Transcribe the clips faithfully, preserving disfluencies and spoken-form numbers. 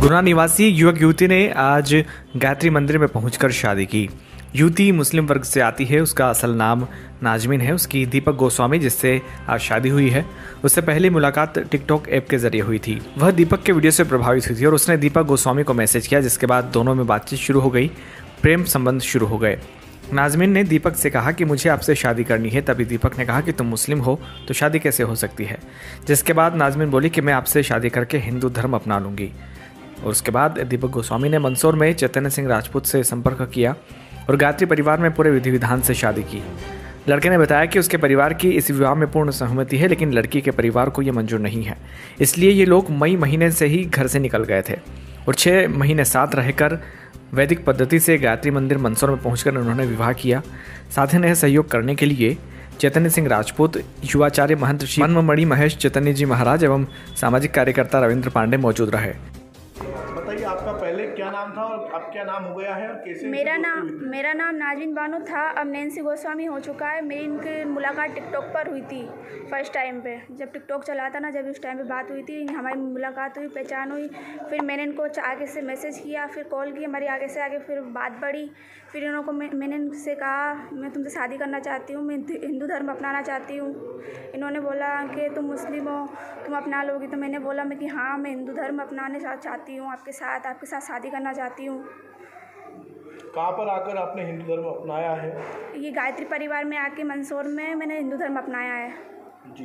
गुना निवासी युवक युवती ने आज गायत्री मंदिर में पहुंचकर शादी की। युवती मुस्लिम वर्ग से आती है। उसका असल नाम नाजमीन है। उसकी दीपक गोस्वामी, जिससे आज शादी हुई है, उससे पहले मुलाकात टिकटॉक ऐप के जरिए हुई थी। वह दीपक के वीडियो से प्रभावित हुई थी और उसने दीपक गोस्वामी को मैसेज किया, जिसके बाद दोनों में बातचीत शुरू हो गई, प्रेम संबंध शुरू हो गए। नाजमीन ने दीपक से कहा कि मुझे आपसे शादी करनी है। तभी दीपक ने कहा कि तुम मुस्लिम हो तो शादी कैसे हो सकती है, जिसके बाद नाजमीन बोली कि मैं आपसे शादी करके हिंदू धर्म अपना लूँगी। और उसके बाद दीपक गोस्वामी ने मंदसौर में चैतन्य सिंह राजपूत से संपर्क किया और गायत्री परिवार में पूरे विधि विधान से शादी की। लड़के ने बताया कि उसके परिवार की इस विवाह में पूर्ण सहमति है, लेकिन लड़की के परिवार को ये मंजूर नहीं है। इसलिए ये लोग मई महीने से ही घर से निकल गए थे और छः महीने साथ रहकर वैदिक पद्धति से गायत्री मंदिर मंदसौर में पहुंचकर उन्होंने विवाह किया। साथ ही सहयोग करने के लिए चैतन्य सिंह राजपूत, युवाचार्य महंत श्री मनमणि महेश चैतन्य जी महाराज एवं सामाजिक कार्यकर्ता रविंद्र पांडे मौजूद रहे। बताइए, आपका पहले क्या नाम था और अब क्या नाम हो गया है और कैसे? मेरा नाम मेरा नाम नाजमीन बानो था, अब नैन्सी गोस्वामी हो चुका है। मेरी इनकी मुलाकात टिकटॉक पर हुई थी फर्स्ट टाइम पे, जब टिकटॉक चला था ना, जब उस टाइम पे बात हुई थी, हमारी मुलाकात हुई, पहचान हुई। फिर मैंने इनको आगे से मैसेज किया, फिर कॉल की, हमारी आगे से आगे फिर बात बढ़ी। फिर इन्हों को मैं, मैंने इनसे कहा मैं तुमसे शादी करना चाहती हूँ, मैं हिंदू धर्म अपनाना चाहती हूँ। इन्होंने बोला कि तुम मुस्लिम हो, तुम अपना लोगी। तो मैंने बोला मैं कि हाँ, मैं हिंदू धर्म अपनाने चाहती हूँ, आपके साथ आपके साथ शादी करना चाहती हूँ। कहाँ पर आकर आपने हिंदू धर्म अपनाया है? ये गायत्री परिवार में आके मंदसौर में मैंने हिंदू धर्म अपनाया है जी।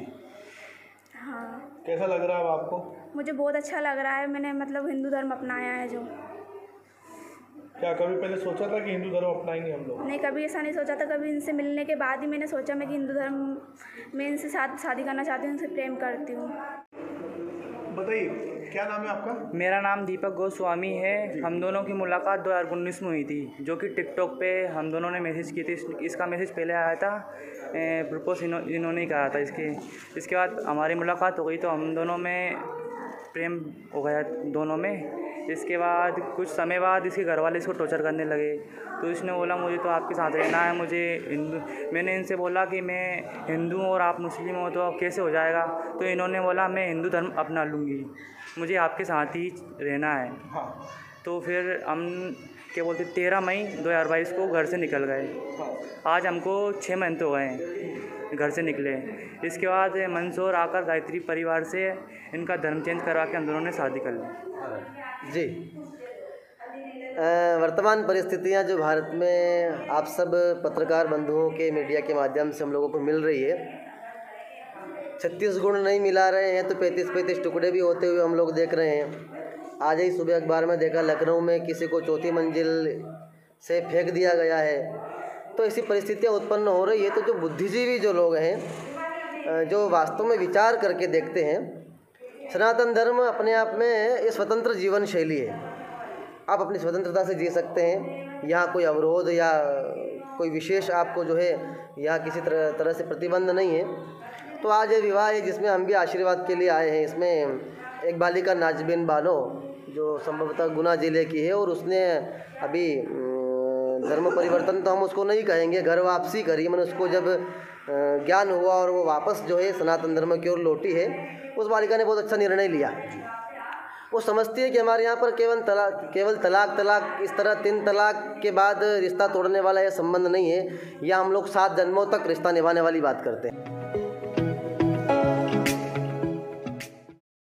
हाँ। कैसा लग रहा है आपको? मुझे बहुत अच्छा लग रहा है, मैंने मतलब हिंदू धर्म अपनाया है। जो क्या कभी पहले सोचा था कि हिंदू धर्म अपनाएंगे हम लोग? नहीं, कभी ऐसा नहीं सोचा था। कभी इनसे मिलने के बाद ही मैंने सोचा मैं कि हिंदू धर्म में इनसे साथ शादी करना चाहती हूँ, इनसे प्रेम करती हूँ। बताइए, क्या नाम है आपका? मेरा नाम दीपक गोस्वामी है। हम दोनों की मुलाकात दो हज़ार उन्नीस में हुई थी, जो कि टिकटॉक पे हम दोनों ने मैसेज की थी। इसका मैसेज पहले आया था, प्रपोज इन्हों, इन्होंने ही कहा था। इसके इसके बाद हमारी मुलाकात हो गई तो हम दोनों में प्रेम हो गया दोनों में। इसके बाद कुछ समय बाद इसके घर वाले इसको टॉर्चर करने लगे, तो इसने बोला मुझे तो आपके साथ रहना है, मुझे हिंदू। मैंने इनसे बोला कि मैं हिंदू हूँ और आप मुस्लिम हो तो कैसे हो जाएगा। तो इन्होंने बोला मैं हिंदू धर्म अपना लूँगी, मुझे आपके साथ ही रहना है। हाँ। तो फिर हम क्या बोलते तेरह मई दो हज़ार बाईस को घर से निकल गए। आज हमको छः महीने हो गए घर से निकले। इसके बाद मंदसौर आकर गायत्री परिवार से इनका धर्म चेंज करवा के हम दोनों ने शादी कर ली। जी, वर्तमान परिस्थितियां जो भारत में आप सब पत्रकार बंधुओं के मीडिया के माध्यम से हम लोगों को मिल रही है, छत्तीस गुण नहीं मिला रहे हैं तो पैंतीस पैंतीस टुकड़े भी होते हुए हम लोग देख रहे हैं। आज ही सुबह अखबार में देखा, लखनऊ में किसी को चौथी मंजिल से फेंक दिया गया है। तो ऐसी परिस्थितियां उत्पन्न हो रही है। तो जो बुद्धिजीवी जो लोग हैं, जो वास्तव में विचार करके देखते हैं, सनातन धर्म अपने आप में ये स्वतंत्र जीवन शैली है। आप अपनी स्वतंत्रता से जी सकते हैं, यहाँ कोई अवरोध या कोई विशेष आपको जो है यहाँ किसी तरह तरह से प्रतिबंध नहीं है। तो आज ये विवाह है जिसमें हम भी आशीर्वाद के लिए आए हैं। इसमें एक बालिका नाजमीन बानो, जो संभवतः गुना जिले की है, और उसने अभी धर्म परिवर्तन तो हम उसको नहीं कहेंगे, घर वापसी करी। मैंने उसको जब ज्ञान हुआ और वो वापस जो है सनातन धर्म की ओर लौटी है, उस बालिका ने बहुत अच्छा निर्णय लिया। वो समझती है कि हमारे यहाँ पर केवल तलाक केवल तलाक तलाक इस तरह तीन तलाक के बाद रिश्ता तोड़ने वाला यह संबंध नहीं है। या हम लोग सात जन्मों तक रिश्ता निभाने वाली बात करते हैं।